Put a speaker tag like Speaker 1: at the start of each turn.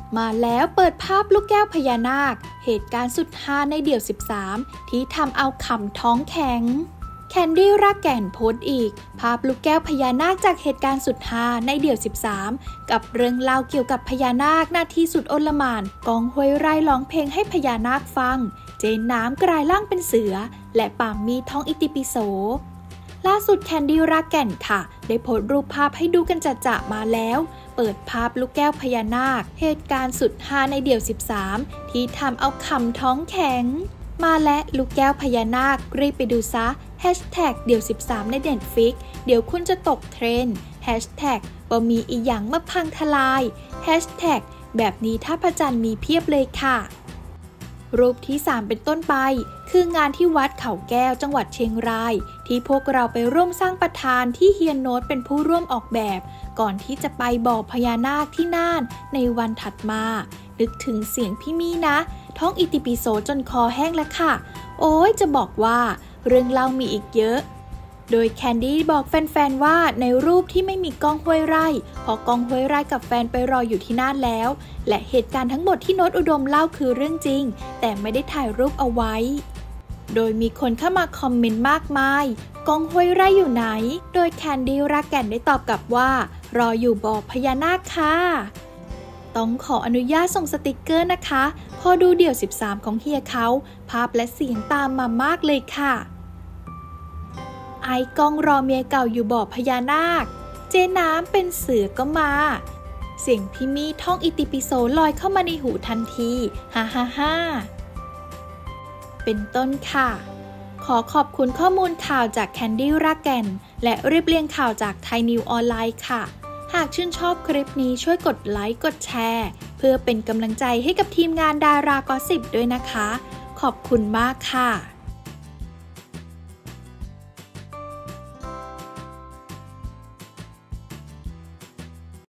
Speaker 1: มาแล้วเปิดภาพลูกแก้วพญานาคเหตุการณ์สุดฮาในเดี่ยว13ที่ทำเอาขำท้องแข็งแคนดี้รักแก่นโพสต์อีกภาพลูกแก้วพญานาคจากเหตุการณ์สุดฮาในเดี่ยว13กับเรื่องเล่าเกี่ยวกับพญานาคนาทีสุดโอลหม่านกองห้วยไร่ร้องเพลงให้พญานาคฟังเจนน้ำกลายร่างเป็นเสือและป่ามีท้องอิติปิโสล่าสุดแคนดี้รักแก่นค่ะได้โพสต์รูปภาพให้ดูกันจะมาแล้วเปิดภาพลูกแก้วพญานาคเหตุการณ์สุดฮาในเดี่ยว13ที่ทำเอาขำท้องแข็งมาและลูกแก้วพญานาครีบไปดูซะ#เดี่ยว13ในNetflixเดี๋ยวคุณจะตกเทรนด์#บ่มีอีหยังมาพังทลาย#แบบนี้ถ้าพระจันทร์มีเพียบเลยค่ะรูปที่3เป็นต้นไปคืองานที่วัดเขาแก้วจังหวัดเชียงรายที่พวกเราไปร่วมสร้างประธานที่เฮียโน้ตเป็นผู้ร่วมออกแบบก่อนที่จะไปบ่อพญานาคที่น่านในวันถัดมานึกถึงเสียงพี่มี่นะท้องอิติปิโสจนคอแห้งแล้วค่ะโอ้ยจะบอกว่าเรื่องเล่ามีอีกเยอะโดยแคนดี้บอกแฟนๆว่าในรูปที่ไม่มีก้องห้วยไร่เพราะก้องห้วยไร่กับแฟนไปรออยู่ที่น่านแล้วและเหตุการณ์ทั้งหมดที่โน้ตอุดมเล่าคือเรื่องจริงแต่ไม่ได้ถ่ายรูปเอาไว้โดยมีคนเข้ามาคอมเมนต์มากมายก้องห้วยไร่อยู่ไหนโดยแคนดี้รักแก่นได้ตอบกลับว่ารออยู่บ่อพญานาคค่ะต้องขออนุญาตส่งสติกเกอร์นะคะพอดูเดี่ยว13ของเฮียเขาภาพและเสียงตามมามากเลยค่ะไอ้กองรอเมียเก่าอยู่บ่อพญานาคเจน้ำเป็นเสือก็มาเสียงพี่มี่ท่องอิติปิโสลอยเข้ามาในหูทันทีฮ่าฮ่าฮ่าเป็นต้นค่ะขอขอบคุณข้อมูลข่าวจากแคนดี้รักแก่นและเรียบเรียงข่าวจากไทยนิวออนไลน์ค่ะหากชื่นชอบคลิปนี้ช่วยกดไลค์กดแชร์เพื่อเป็นกำลังใจให้กับทีมงานดารากอสซิปด้วยนะคะขอบคุณมากค่ะ